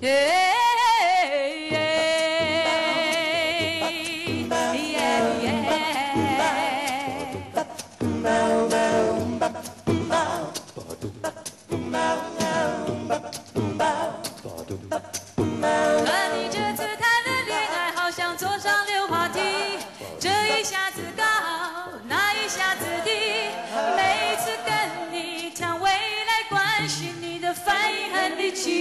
你这次谈的恋爱好像坐上溜滑梯，这一下子高，那一下子低。每次跟你谈未来关系，你的反应很离奇，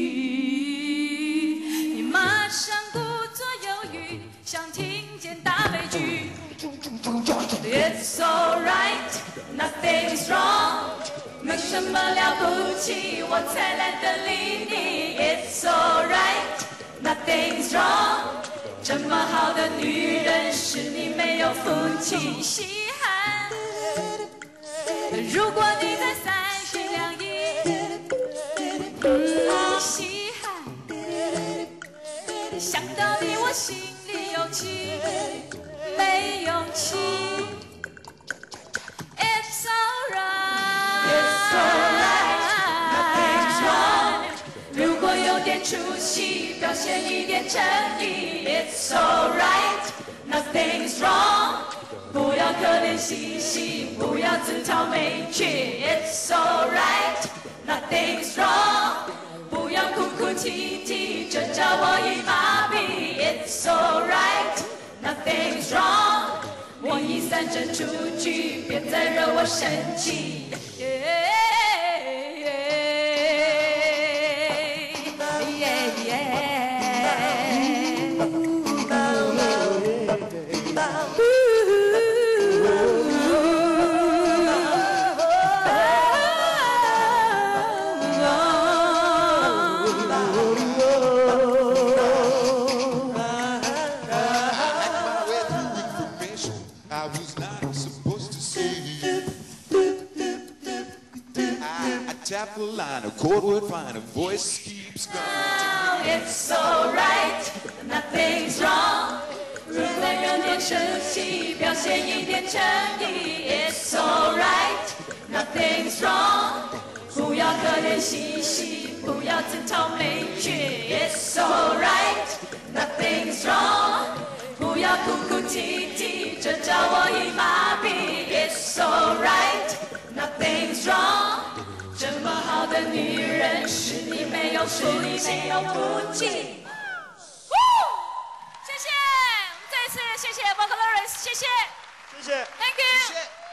你马上故作犹豫，像听见大悲剧。It's alright, nothing's wrong。没什么了不起，我才懒得理你。It's alright, nothing's wrong。这么好的女人，是你没有福气。稀罕，如果你在三心两意，稀罕，想到你我心里有气，没勇气。It's alright, nothing's wrong。如果有点出息，表现一点诚意。It's alright, nothing's wrong。不要可怜兮兮，不要自讨没趣。It's alright, nothing's wrong。不要哭哭啼啼，这叫我已麻痹。It's alright, nothing's wrong。我已三振出局，别再惹我生气。 I was not supposed to see. I tap the line, a chord word fine, a voice keeps going. It's alright, nothing's wrong。如果有点生气，表现一点诚意。It's alright, nothing's wrong。不要可怜兮兮，不要自讨没趣。It's alright, nothing's wrong。不要哭哭啼啼，这叫我已麻痹。It's alright, nothing's wrong。这么好的女人，是你没有福气。谢谢，再次谢谢 Vocalist， 谢谢谢谢 ，Thank you。